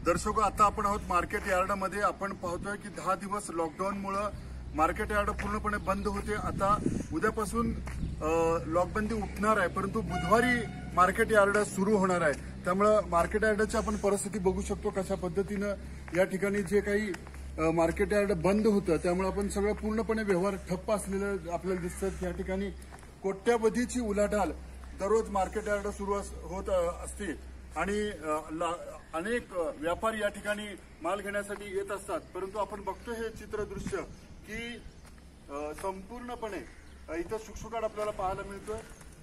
दर्शको, आता आपण आहोत मार्केट यार्डामध्ये. आपण पाहतोय की 10 दिवस लॉकडाऊनमुळे मार्केट यार्ड पूर्णपणे बंद होते. आता उद्यापासून लॉकबंदी उठणार आहे, परंतु बुधवारी मार्केट यार्ड सुरू होणार आहे. त्यामुळे मार्केट यार्डची आपण परिस्थिती बघू शकतो कशा पद्धतीनं या ठिकाणी जे काही मार्केट यार्ड बंद होतं त्यामुळे आपण सगळं पूर्णपणे व्यवहार ठप्प असलेलं आपल्याला दिसतं. या ठिकाणी कोट्यावधीची उलाढाल दररोज मार्केट यार्ड सुरू होत असते आणि अनेक व्यापारी या ठिकाणी माल घेण्यासाठी येत असतात. परंतु आपण बघतो हे चित्रदृश्य की संपूर्णपणे इथं शुकशुकाट आपल्याला पाहायला मिळतोय.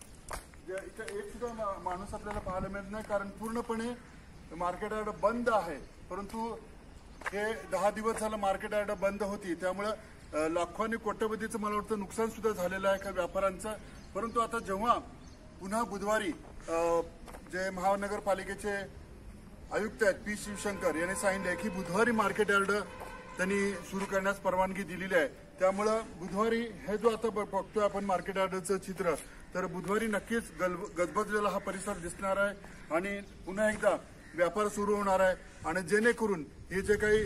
इथं एक सुद्धा माणूस आपल्याला पाहायला मिळत नाही, कारण पूर्णपणे मार्केट यार्ड बंद आहे. परंतु हे 10 दिवस झालं मार्केट यार्ड बंद होती, त्यामुळे लाखोंनी कोट्यवधीचं मला वाटतं नुकसान सुद्धा झालेलं आहे का व्यापाऱ्यांचं. परंतु आता जेव्हा पुन्हा बुधवारी जे महानगरपालिकेचे आयुक्त आहेत पी शिवशंकर यांनी सांगितले की बुधवारी मार्केट यार्ड त्यांनी सुरू करण्यास परवानगी दिलेली आहे. त्यामुळं बुधवारी हे जो आता बघतोय आपण मार्केट यार्डचं चित्र, तर बुधवारी नक्कीच गजबजलेला हा परिसर दिसणार आहे आणि पुन्हा एकदा व्यापार सुरू होणार आहे. आणि जेणेकरून हे जे काही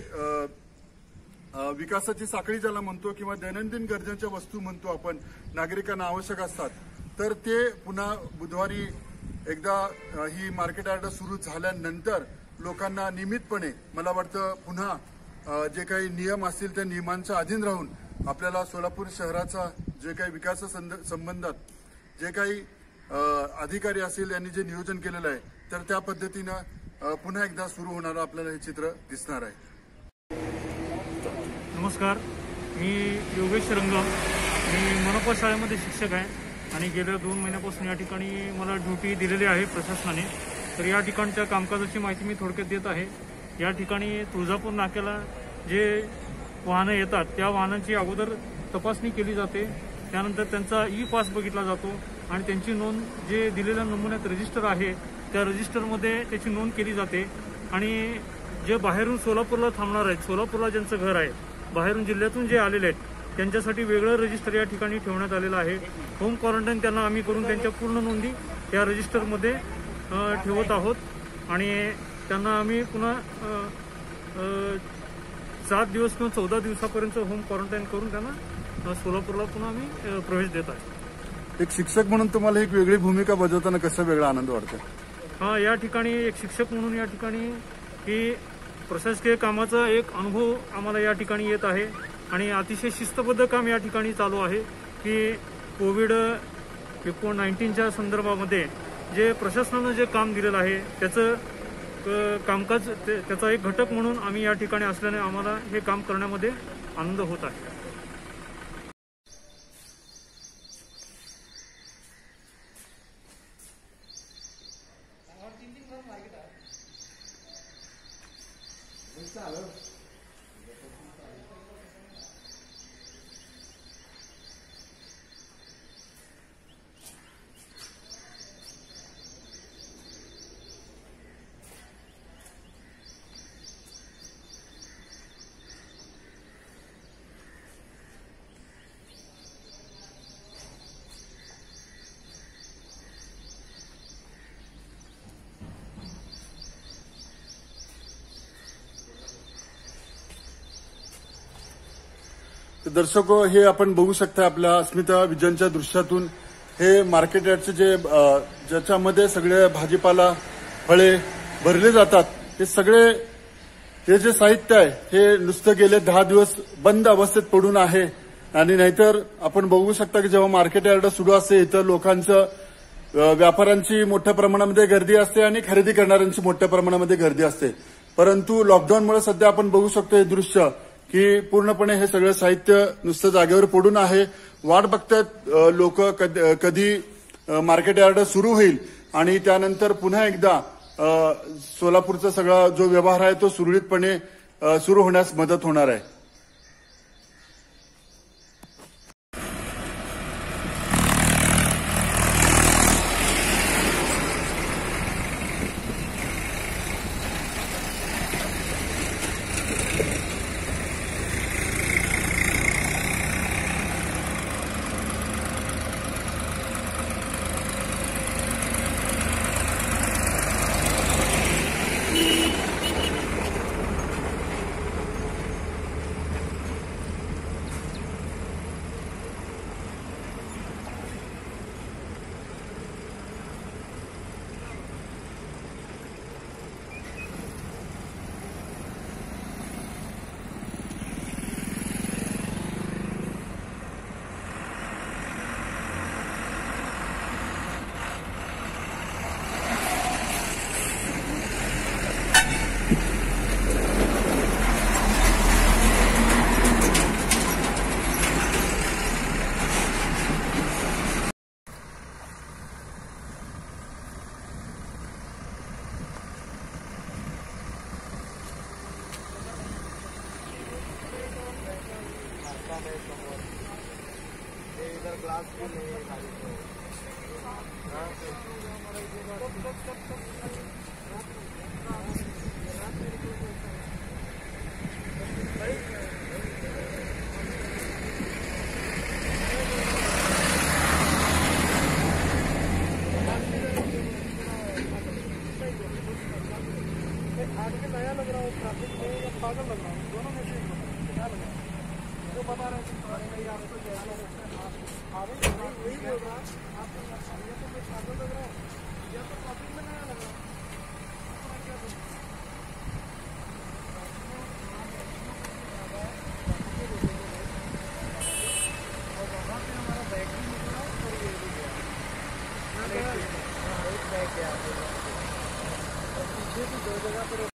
विकासाची साखळी ज्याला म्हणतो किंवा दैनंदिन गरजेच्या वस्तू म्हणतो आपण, नागरिकांना आवश्यक असतात, तर ते पुन्हा बुधवारी एकदा ही मार्केट यार्ड सुरू झाल्यानंतर लोकांना नियमितपणे मला वाटतं पुन्हा जे काही नियम असतील त्या नियमांच्या अधीन राहून आपल्याला सोलापूर शहराचा जे काही विकास संबंधात जे काही अधिकारी असतील यांनी जे नियोजन केलेलं आहे, तर त्या पद्धतीनं पुन्हा एकदा सुरू होणारं आपल्याला हे चित्र दिसणार आहे. नमस्कार, मी योगेश रंगम. मी मनपा शाळेमध्ये शिक्षक आहे आणि गेल्या 2 महिन्यापासून या ठिकाणी मला ड्युटी दिलेली आहे प्रशासनाने. तर या ठिकाणच्या कामकाजाची माहिती मी थोडक्यात देत आहे. या ठिकाणी तुळजापूर नाक्याला जे वाहनं येतात त्या वाहनांची अगोदर तपासणी केली जाते. त्यानंतर त्यांचा ई पास बघितला जातो आणि त्यांची नोंद जे दिलेल्या नमुन्यात रजिस्टर आहे त्या रजिस्टरमध्ये त्याची नोंद केली जाते. आणि जे बाहेरून सोलापूरला थांबणार आहेत, सोलापूरला ज्यांचं घर आहे, बाहेरून जिल्ह्यातून जे आलेले आहेत त्यांच्यासाठी वेगळं रजिस्टर या ठिकाणी ठेवण्यात आलेलं आहे. होम क्वारंटाईन त्यांना आम्ही करून त्यांच्या पूर्ण नोंदी या रजिस्टरमध्ये ठेवत आहोत आणि त्यांना आम्ही पुन्हा 7 दिवस किंवा 14 दिवसापर्यंत होम क्वारंटाईन करून त्यांना सोलापूरला पुन्हा आम्ही प्रवेश देत आहे. एक शिक्षक म्हणून तुम्हाला एक वेगळी भूमिका बजावताना कसा वेगळा आनंद वाटतो? या ठिकाणी एक शिक्षक म्हणून या ठिकाणी की प्रशासकीय कामाचा एक अनुभव आम्हाला या ठिकाणी येत आहे आणि अतिशय शिस्तबद्ध काम या ठिकाणी चालू आहे. की कोविड-19च्या संदर्भामध्ये जे प्रशासनानं जे काम दिलेलं आहे त्याचं कामकाज त्याचा एक घटक म्हणून आम्ही या ठिकाणी असल्याने आम्हाला हे काम करण्यामध्ये आनंद होत आहे. दर्शको, हे आपण बघू शकता आपल्या अस्मिता विजनच्या दृश्यातून हे मार्केट यार्डचे ज्याच्यामध्ये सगळे भाजीपाला फळे भरले जातात, हे सगळे हे जे साहित्य आहे हे नुसतं गेले 10 दिवस बंद अवस्थेत पडून आहे. आणि नाहीतर आपण बघू शकता की जेव्हा मार्केट यार्ड सुरू असते इथं लोकांचं व्यापाऱ्यांची मोठ्या प्रमाणामध्ये गर्दी असते आणि खरेदी करणाऱ्यांची मोठ्या प्रमाणामध्ये गर्दी असते. परंतु लॉकडाऊनमुळे सध्या आपण बघू शकतो हे दृश्य की पूर्णपणे हे सगळं साहित्य नुसतं जागेवर पडून आहे. वाट बघतात लोक कधी मार्केट यार्ड सुरू होईल आणि त्यानंतर पुन्हा एकदा सोलापूरचा सगळा जो व्यवहार आहे तो सुरळीतपणे सुरू होण्यास मदत होणार आहे. नया लग रहा हो ट्रैफिक में या पागल लग रहा हूँ, दोनों में से एक क्या लग रहा है जो बता रहे थे आपको वही बोल रहा आपको या तो मैं पागल लग रहा हूँ या तो ट्रैफिक में नया लग रहा हूँ। और वहाँ पे हमारा बैग भी निकला और ये भी गया, एक बैग गया और पीछे भी 2 जगह पर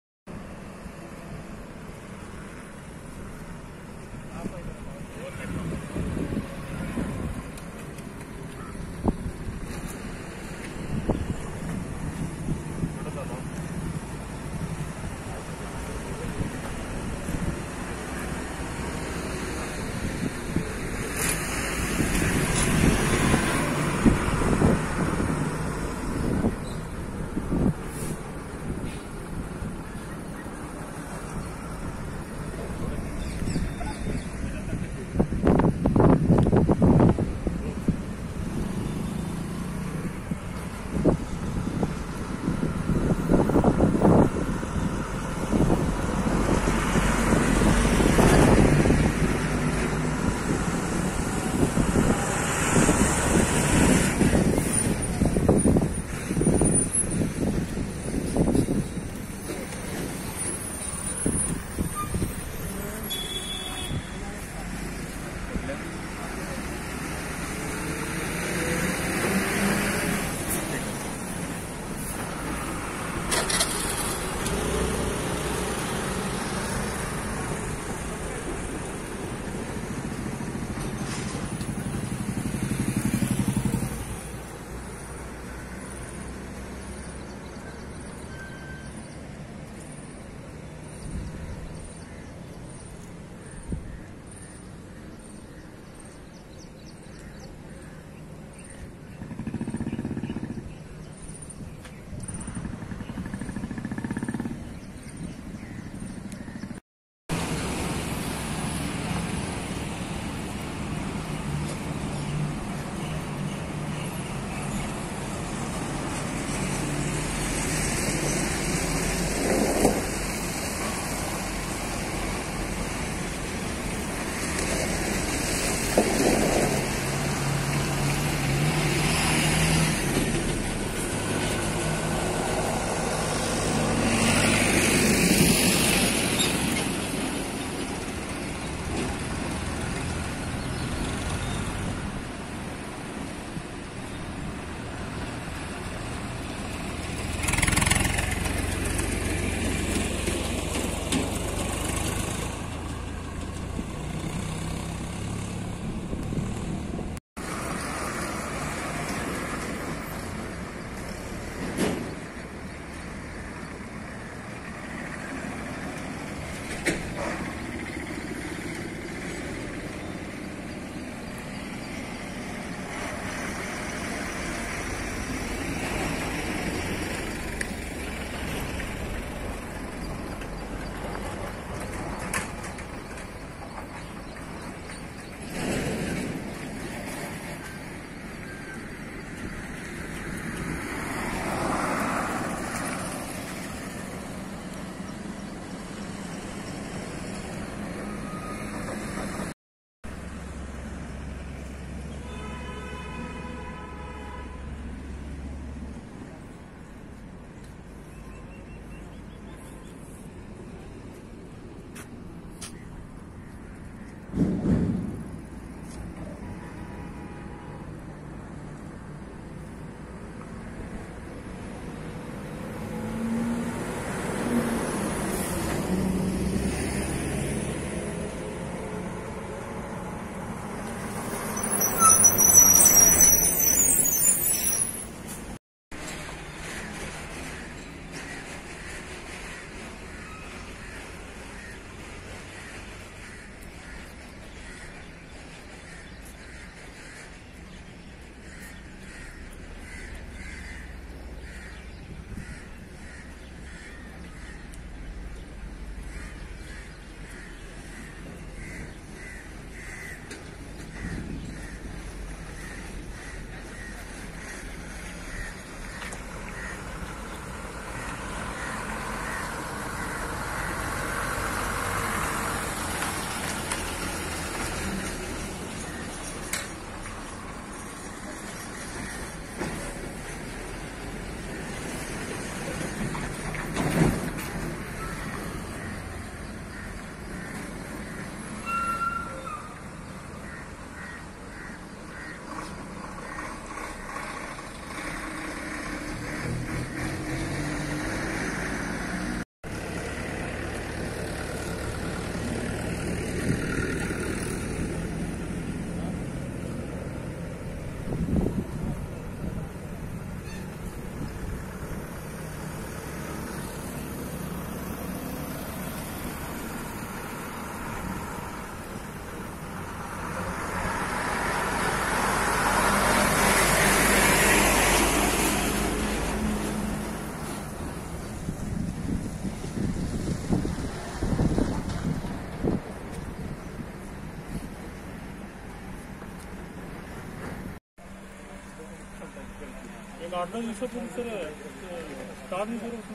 लॉकडाऊन दिवसापूर्वी सर स्टार नाही करू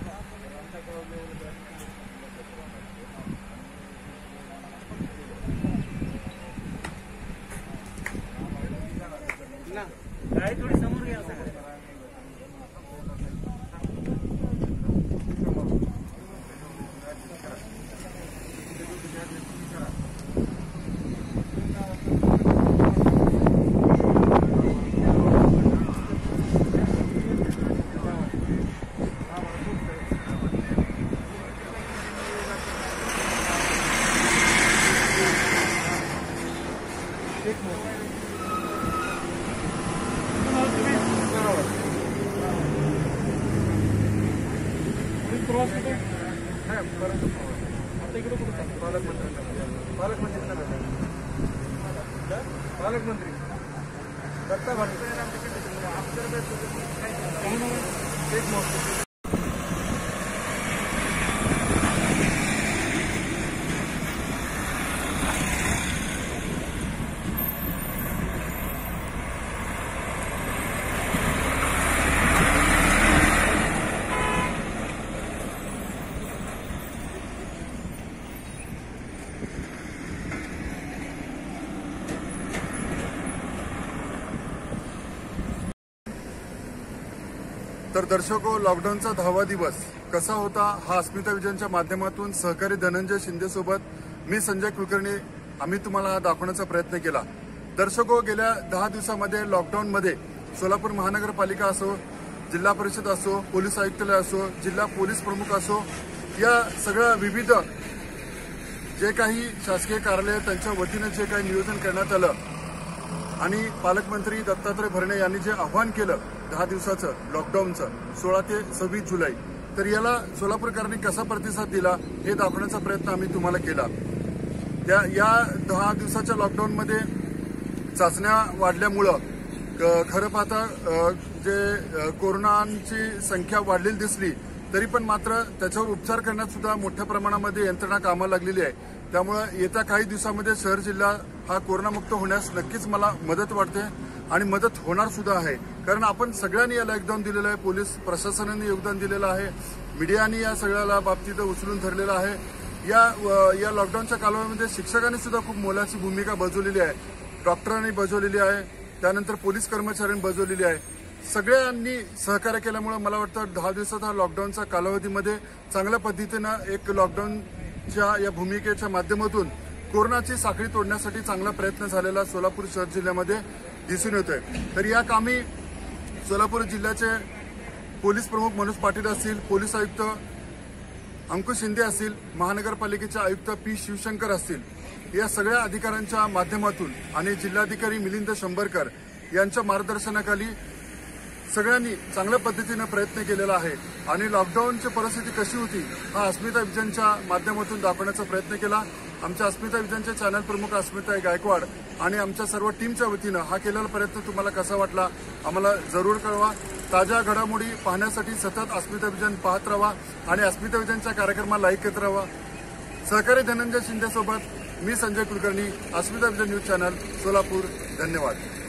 गाडी थोडी समोर घ्या सर. प्रवास होतो आता इकडे कुठं पालकमंत्री दत्ता भाटे एक मोठं तर दर्शको, लॉकडाऊनचा 10वा दिवस कसा होता हा अस्मिता विजनच्या माध्यमातून सहकारी धनंजय शिंदे सोबत मी संजय कुलकर्णी आम्ही तुम्हाला दाखवण्याचा प्रयत्न केला. दर्शको, गेल्या 10 दिवसामध्ये लॉकडाऊनमध्ये सोलापूर महानगरपालिका असो, जिल्हा परिषद असो, पोलीस आयुक्तालय असो, जिल्हा पोलीस प्रमुख असो, या सगळ्या विविध जे काही शासकीय कार्यालय त्यांच्या वतीने जे काही नियोजन करण्यात आलं आणि पालकमंत्री दत्तात्रय भरणे यांनी जे आवाहन केलं 10 दिवसाचं लॉकडाऊनचं 16 ते 26 जुलै, तर याला सोलापूरकरांनी कसा प्रतिसाद दिला हे दाखवण्याचा प्रयत्न आम्ही तुम्हाला केला. या 10 दिवसाच्या लॉकडाऊनमध्ये चाचण्या वाढल्यामुळं खरं पाहता जे कोरोनाची संख्या वाढलेली दिसली तरी पण मात्र त्याच्यावर उपचार करण्यात सुद्धा मोठ्या प्रमाणामध्ये यंत्रणा कामाला लागलेली आहे. त्यामुळे येत्या काही दिवसामध्ये शहर जिल्हा हा कोरोनामुक्त होण्यास नक्कीच मला मदत वाटते आणि मदत होणार सुद्धा आहे. कारण आपण सगळ्यांनी याला योगदान दिलेलं आहे, पोलीस प्रशासनाने योगदान दिलेलं आहे, मीडियाने या सगळ्याला बाबतीत उचलून धरलेलं आहे. या लॉकडाऊनच्या कालावधीमध्ये शिक्षकांनी सुद्धा खूप मोलाची भूमिका बजावलेली आहे, डॉक्टरांनी बजावलेली आहे, त्यानंतर पोलीस कर्मचाऱ्यांनी बजावलेली आहे. सगळ्यांनी सहकार्य केल्यामुळे मला वाटतं 10 दिवसात हा लॉकडाऊनच्या कालावधीमध्ये चांगल्या पद्धतीनं एक लॉकडाऊनच्या या भूमिकेच्या माध्यमातून कोरोनाची साखळी तोडण्यासाठी चांगला प्रयत्न झालेला सोलापूर शहर जिल्ह्यामध्ये दिसून येतोय. तर या कामी सोलापूर जिल्ह्याचे पोलीस प्रमुख मनोज पाटील असतील, पोलीस आयुक्त अंकुश शिंदे असतील, महानगरपालिकेचे आयुक्त पी शिवशंकर असतील, या सगळ्या अधिकाऱ्यांच्या माध्यमातून आणि जिल्हाधिकारी मिलिंद शंभरकर यांच्या मार्गदर्शनाखाली सगळ्यांनी चांगल्या पद्धतीनं प्रयत्न केलेला आहे आणि लॉकडाऊनची परिस्थिती कशी होती हा अस्मिता विजनच्या माध्यमातून दाखवण्याचा प्रयत्न केला. आमच्या अस्मिता विजनचे चॅनल प्रमुख अस्मिता गायकवाड आणि आमच्या सर्व टीमच्या वतीनं हा केलेला प्रयत्न तुम्हाला कसा वाटला आम्हाला जरूर कळवा. ताज्या घडामोडी पाहण्यासाठी सतत अस्मिता विजन पाहत राहा आणि अस्मिता विजनच्या कार्यक्रमाला लाईक करत राहा. सहकारी धनंजय शिंदे सोबत मी Sanjay Kulkarni, Asmita vision news channel, Solapur. धन्यवाद.